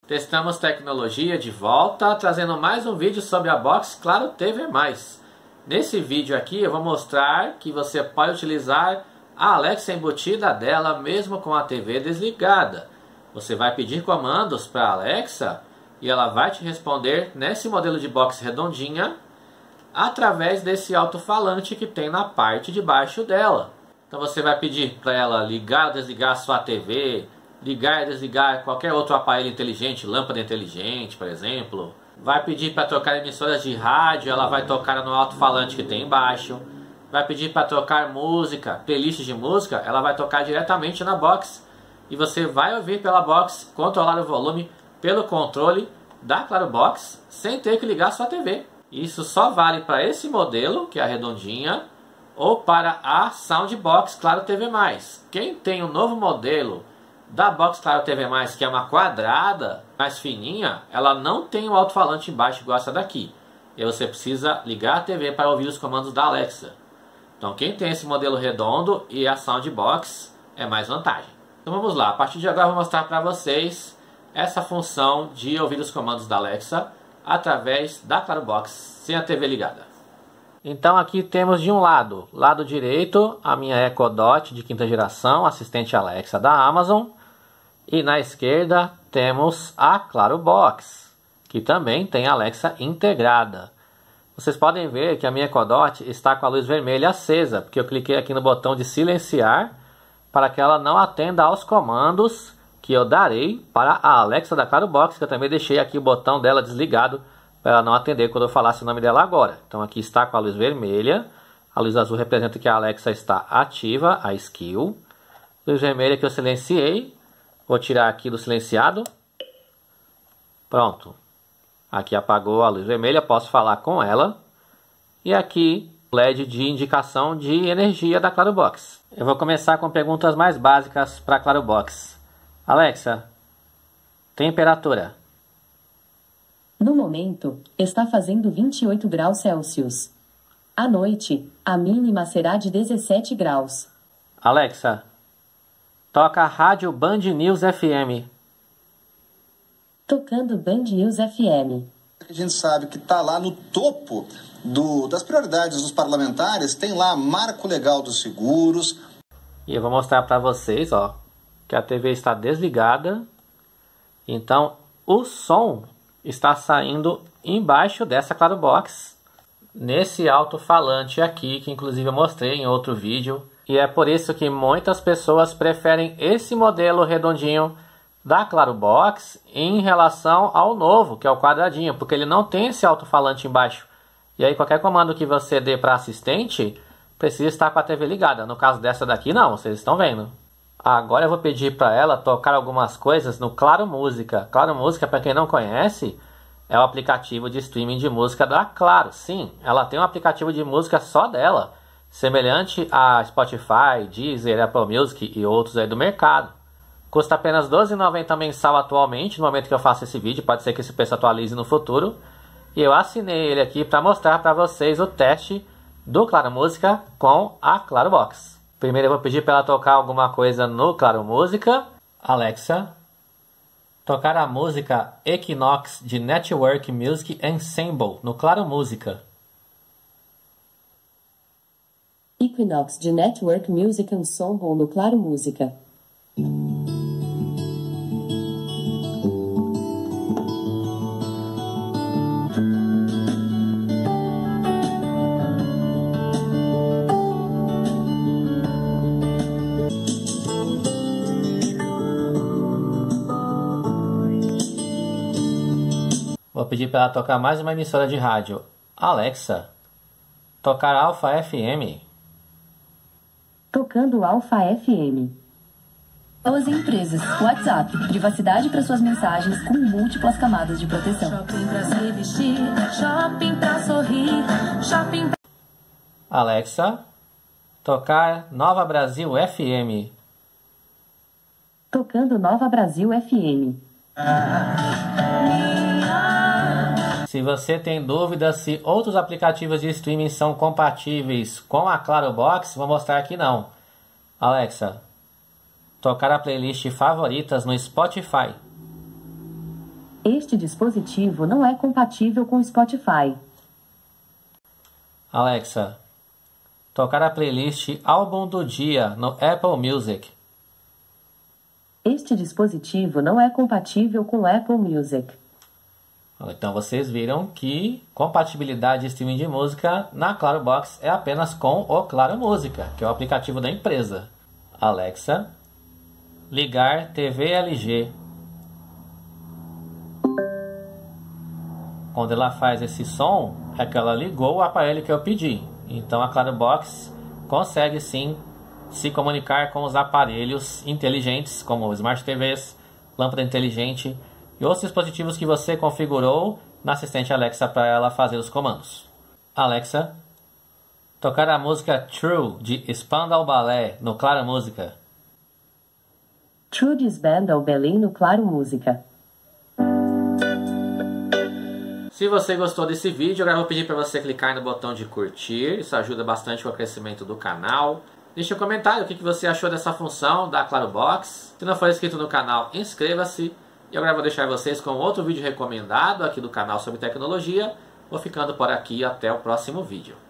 Testamos tecnologia de volta, trazendo mais um vídeo sobre a box Claro TV+. Nesse vídeo aqui eu vou mostrar que você pode utilizar a Alexa embutida dela mesmo com a TV desligada. Você vai pedir comandos para a Alexa e ela vai te responder nesse modelo de box redondinha através desse alto-falante que tem na parte de baixo dela. Então você vai pedir para ela ligar ou desligar a sua TV, ligar e desligar qualquer outro aparelho inteligente, lâmpada inteligente, por exemplo. Vai pedir para trocar emissoras de rádio, ela vai tocar no alto-falante que tem embaixo. Vai pedir para trocar música, playlist de música, ela vai tocar diretamente na box. E você vai ouvir pela box, controlar o volume pelo controle da Claro Box, sem ter que ligar sua TV. Isso só vale para esse modelo, que é a redondinha, ou para a Soundbox Claro TV+. Quem tem o novo modelo da box Claro TV+, que é uma quadrada, mais fininha, ela não tem o alto-falante embaixo igual essa daqui. E você precisa ligar a TV para ouvir os comandos da Alexa. Então quem tem esse modelo redondo e a Soundbox é mais vantagem. Então vamos lá, a partir de agora eu vou mostrar para vocês essa função de ouvir os comandos da Alexa através da Claro Box, sem a TV ligada. Então aqui temos de um lado direito, a minha Echo Dot de quinta geração, assistente Alexa da Amazon. E na esquerda temos a Claro Box, que também tem Alexa integrada. Vocês podem ver que a minha Echo Dot está com a luz vermelha acesa, porque eu cliquei aqui no botão de silenciar para que ela não atenda aos comandos que eu darei para a Alexa da Claro Box, que eu também deixei aqui o botão dela desligado para ela não atender quando eu falasse o nome dela agora. Então aqui está com a luz vermelha, a luz azul representa que a Alexa está ativa, a skill. Luz vermelha que eu silenciei. Vou tirar aqui do silenciado. Pronto. Aqui apagou a luz vermelha, posso falar com ela. E aqui, LED de indicação de energia da Claro Box. Eu vou começar com perguntas mais básicas para a Claro Box. Alexa, temperatura. No momento, está fazendo 28 graus Celsius. À noite, a mínima será de 17 graus. Alexa, toca a rádio Band News FM. Tocando Band News FM. A gente sabe que está lá no topo das prioridades dos parlamentares, tem lá marco legal dos seguros. E eu vou mostrar para vocês, ó, que a TV está desligada. Então, o som está saindo embaixo dessa Claro Box, nesse alto-falante aqui, que inclusive eu mostrei em outro vídeo. E é por isso que muitas pessoas preferem esse modelo redondinho da Claro Box em relação ao novo, que é o quadradinho, porque ele não tem esse alto-falante embaixo. E aí qualquer comando que você dê para assistente precisa estar com a TV ligada. No caso dessa daqui não, vocês estão vendo. Agora eu vou pedir para ela tocar algumas coisas no Claro Música. Claro Música, para quem não conhece, é o aplicativo de streaming de música da Claro. Sim, ela tem um aplicativo de música só dela, semelhante a Spotify, Deezer, Apple Music e outros aí do mercado. Custa apenas R$ 12,90 mensal atualmente, no momento que eu faço esse vídeo. Pode ser que esse preço atualize no futuro. E eu assinei ele aqui para mostrar para vocês o teste do Claro Música com a Claro Box. Primeiro eu vou pedir para ela tocar alguma coisa no Claro Música. Alexa, tocar a música Equinox de Network Music Ensemble no Claro Música. Equinox de Network Music Ensemble no Claro Música. Vou pedir para ela tocar mais uma emissora de rádio. Alexa, tocar Alpha FM. Tocando Alpha FM. As empresas. WhatsApp. Privacidade para suas mensagens com múltiplas camadas de proteção. Shopping para se vestir, shopping para sorrir, shopping pra... Alexa, tocar Nova Brasil FM. Tocando Nova Brasil FM. Se você tem dúvida se outros aplicativos de streaming são compatíveis com a Claro Box, vou mostrar aqui não. Alexa, tocar a playlist favoritas no Spotify. Este dispositivo não é compatível com Spotify. Alexa, tocar a playlist Álbum do Dia no Apple Music. Este dispositivo não é compatível com Apple Music. Então vocês viram que compatibilidade de streaming de música na Claro Box é apenas com o Claro Música, que é o aplicativo da empresa. Alexa, ligar TV LG. Quando ela faz esse som, é que ela ligou o aparelho que eu pedi. Então a Claro Box consegue sim se comunicar com os aparelhos inteligentes, como Smart TVs, lâmpada inteligente e outros dispositivos que você configurou na assistente Alexa para ela fazer os comandos. Alexa, tocar a música True de Spandau Ballet no Claro Música. True de Spandau Ballet no Claro Música. Se você gostou desse vídeo, agora eu vou pedir para você clicar no botão de curtir. Isso ajuda bastante com o crescimento do canal. Deixe um comentário o que você achou dessa função da Claro Box. Se não for inscrito no canal, inscreva-se. E agora eu vou deixar vocês com outro vídeo recomendado aqui do canal sobre tecnologia. Vou ficando por aqui, até o próximo vídeo.